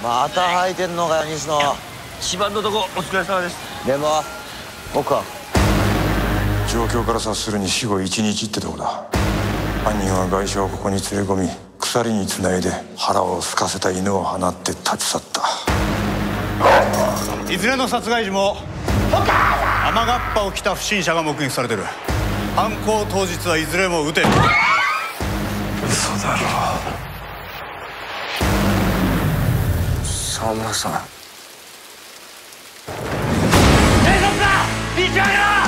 また吐いてんのかよ西野。 芝のとこお疲れ様です。 でも僕は状況から察するに死後1日ってとこだ。犯人はガイシャをここに連れ込み鎖につないで腹を空かせた犬を放って立ち去った。 いずれの殺害時も雨がっぱを着た不審者が目撃されてる。犯行当日はいずれも撃て。 嘘だろ。 沢村さん。 警察だ！道を開けろ！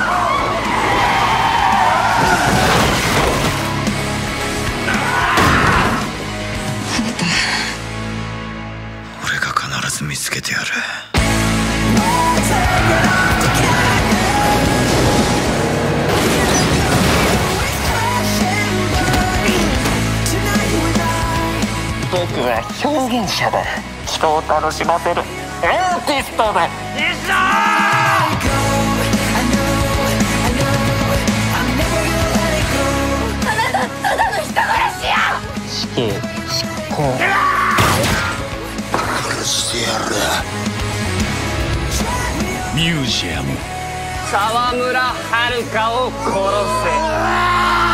俺が必ず見つけてやる。 僕は表現者だ。人を楽しませるアーティストだ。西野！あなたただの人殺しや。死刑執行。 殺してやる。 ミュージアム。 沢村遥を殺せ。